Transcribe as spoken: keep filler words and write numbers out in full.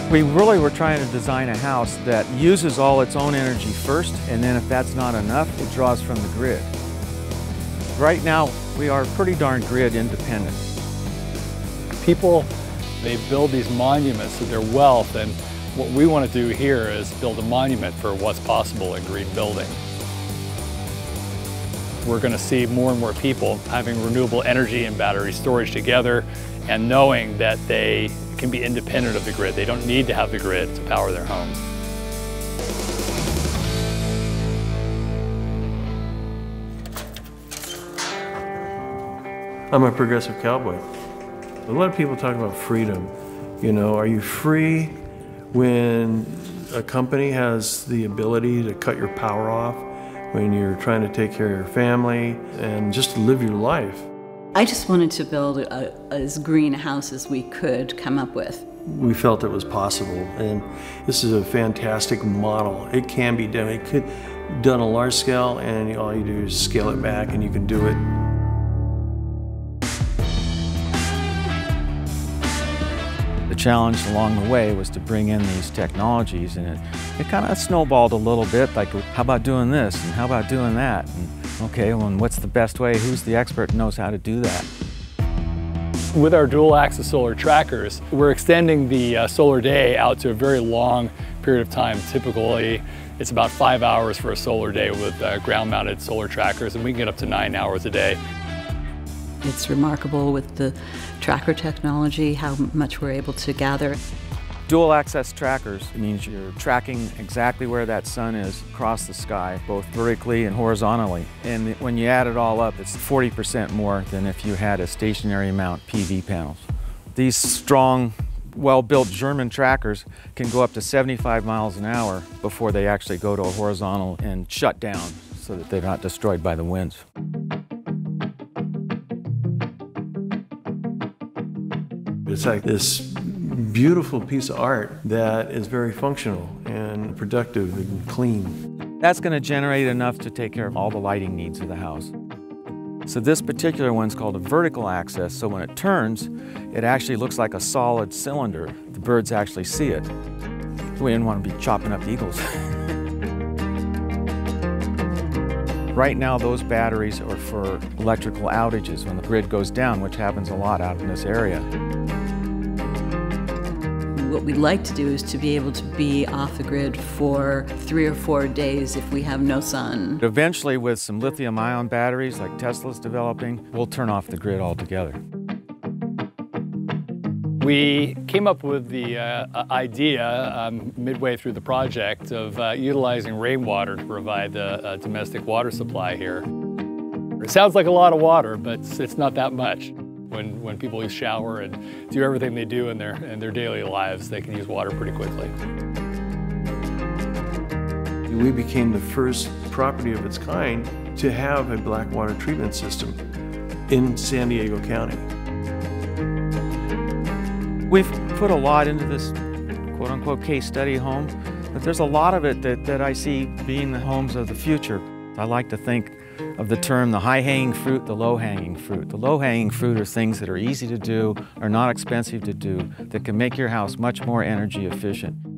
We really were trying to design a house that uses all its own energy first, and then if that's not enough, it draws from the grid. Right now, we are pretty darn grid independent. People, they build these monuments to their wealth, and what we want to do here is build a monument for what's possible in green building. We're going to see more and more people having renewable energy and battery storage together and knowing that they can be independent of the grid. They don't need to have the grid to power their homes. I'm a progressive cowboy. A lot of people talk about freedom. You know, are you free when a company has the ability to cut your power off, when you're trying to take care of your family and just live your life? I just wanted to build a, as green a house as we could come up with. We felt it was possible, and this is a fantastic model. It can be done. It could done a large scale, and all you do is scale it back and you can do it. The challenge along the way was to bring in these technologies, and it, it kind of snowballed a little bit, like how about doing this and how about doing that? And, okay, well, and what's the best way? Who's the expert who knows how to do that? With our dual-axis solar trackers, we're extending the uh, solar day out to a very long period of time. Typically, it's about five hours for a solar day with uh, ground-mounted solar trackers, and we can get up to nine hours a day. It's remarkable with the tracker technology how much we're able to gather. Dual access trackers means you're tracking exactly where that sun is across the sky, both vertically and horizontally. And when you add it all up, it's forty percent more than if you had a stationary mount P V panels. These strong, well-built German trackers can go up to seventy-five miles an hour before they actually go to a horizontal and shut down so that they're not destroyed by the winds. It's like this beautiful piece of art that is very functional and productive and clean. That's going to generate enough to take care of all the lighting needs of the house. So this particular one's called a vertical axis, so when it turns, it actually looks like a solid cylinder. The birds actually see it. We didn't want to be chopping up eagles. Right now, those batteries are for electrical outages when the grid goes down, which happens a lot out in this area. What we'd like to do is to be able to be off the grid for three or four days if we have no sun. Eventually, with some lithium-ion batteries like Tesla's developing, we'll turn off the grid altogether. We came up with the uh, idea um, midway through the project of uh, utilizing rainwater to provide the uh, domestic water supply here. It sounds like a lot of water, but it's, it's not that much. When, when people shower and do everything they do in their, in their daily lives, they can use water pretty quickly. We became the first property of its kind to have a black water treatment system in San Diego County. We've put a lot into this quote-unquote case study home, but there's a lot of it that, that I see being the homes of the future. I like to think of the term the high-hanging fruit, the low-hanging fruit. The low-hanging fruit are things that are easy to do, are not expensive to do, that can make your house much more energy efficient.